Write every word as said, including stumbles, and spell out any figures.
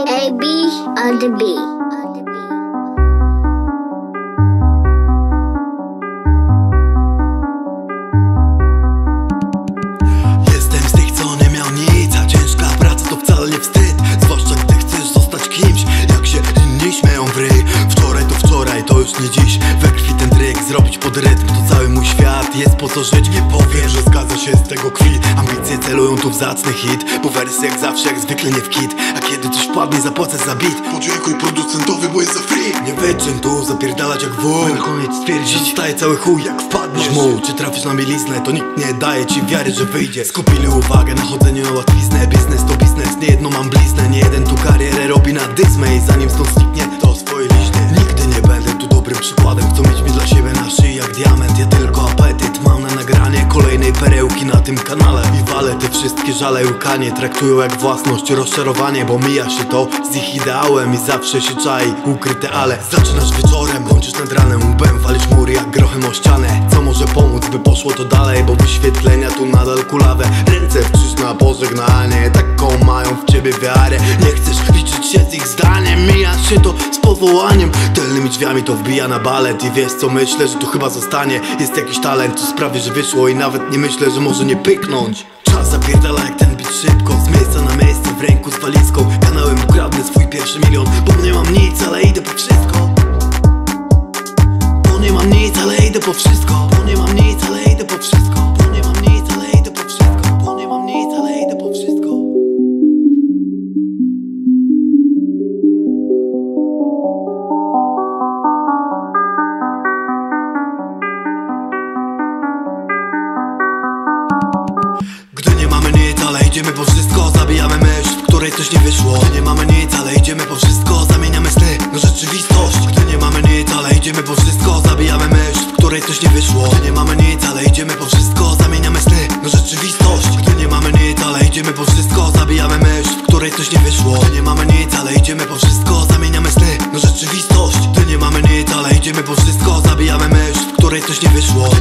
A B on the beat. Jestem z tych, co nie miał nic, a ciężka praca to wcale nie wstyd. Zwłaszcza gdy chcesz zostać kimś, jak się inni śmieją w ryj. Wczoraj to wczoraj, to już nie dziś. We krwi ten dryk, zrobić pod rytm to cały mój świat. Jest po co żyć, nie powiem, że zgadza się z tego kwit. Ambicje celują tu w zacny hit, bo wersy jak zawsze, jak zwykle nie w kit. A kiedy coś wpadnie, zapłacę za beat. Podziękuj producentowi, bo jest za free. Nie wyczyn tu, zapierdalać jak wół. Na koniec stwierdzić, że staje cały chuj jak wpadniesz mu. Czy trafisz na mieliznę, to nikt nie daje ci wiary, że wyjdzie. Skupili uwagę na chodzeniu na łatwiznę. Biznes to biznes, nie jedno mam bliznę. Nie jeden tu karierę robi na dyzmę. I zanim stąd zniknie, to swoje liźnie. Nigdy nie będę tu dobrym przykładem. Chcą mieć mi dla siebie na szyi jak diament. Ja tylko apetyt mam na nagranie kolejnej perełki na tym kanale. I walę te wszystkie żale i łkanie. Traktują jak własność, rozczarowanie, bo mija się to z ich ideałem. I zawsze się czai ukryte ale. Zaczynasz wieczorem, kończysz nad ranem. Łbem walisz mury jak grochem o ścianę. Co może pomóc, by poszło to dalej? Bo wyświetlenia tu nadal kulawe. Ręce w krzyż na pożegnanie. Taką mają w ciebie wiarę. Nie chcesz liczyć się z ich zdaniem. Mija się to z powołaniem. Tylnymi drzwiami to wbija na balet. I wiesz co, myślę, że tu chyba zostanie. Jest jakiś talent, co sprawi, że wyszło. I nawet nie myślę, że może nie pyknąć. Czas zapierdala jak ten bit szybko. Z miejsca na miejsce, w ręku z walizką. Kanałem ukradnę swój pierwszy milion. Bo nie mam nic, ale idę po wszystko. Bo nie mam nic, ale idę po wszystko. Bo nie mam nic, ale idę po wszystko. Bo nie mam nic, ale idę po wszystko. Bo nie mam nic, ale idę po wszystko. Gdy nie mamy nic, ale idziemy po wszystko. Zabijamy myśl, w której coś nie wyszło. Gdy nie mamy nic, ale idziemy po wszystko. Zamieniamy sny na rzeczywistość. Gdy nie mamy nic, ale idziemy po wszystko. Zabijamy myśl, w której coś nie wyszło. Gdy nie mamy nic, ale idziemy po wszystko. Zamieniamy sny na rzeczywistość. Gdy nie mamy nic, ale idziemy po wszystko. Zabijamy myśl, w której coś nie wyszło. Gdy nie mamy nic, ale idziemy po wszystko. Zamieniamy sny na rzeczywistość. Gdy nie mamy nic, ale idziemy po wszystko. Zabijamy myśl, w której coś nie wyszło.